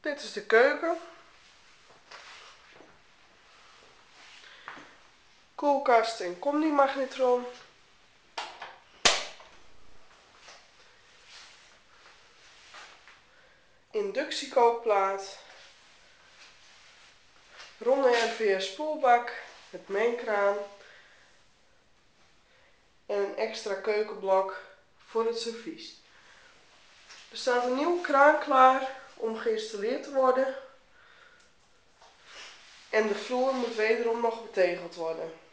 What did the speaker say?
Dit is de keuken. Koelkast en combi-magnetron. Inductiekookplaat. Ronde RVS spoelbak met mengkraan. En een extra keukenblok voor het servies. Er staat een nieuwe kraan klaar om geïnstalleerd te worden. En de vloer moet wederom nog betegeld worden.